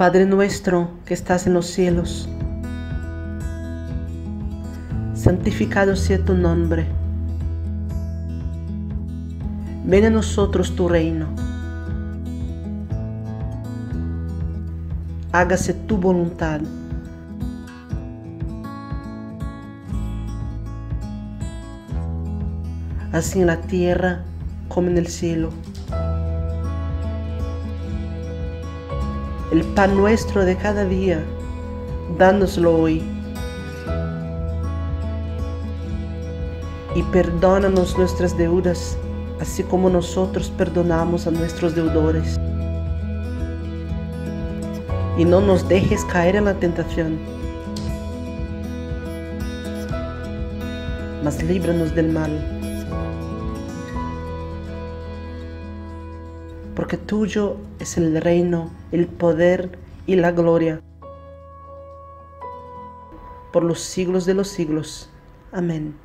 Padre nuestro que estás en los cielos, santificado sea tu nombre. Ven a nosotros tu reino. Hágase tu voluntad. Así en la tierra como en el cielo. El pan nuestro de cada día, dánoslo hoy. Y perdónanos nuestras deudas, así como nosotros perdonamos a nuestros deudores. Y no nos dejes caer en la tentación, mas líbranos del mal. Porque tuyo es el reino, el poder y la gloria, por los siglos de los siglos. Amén.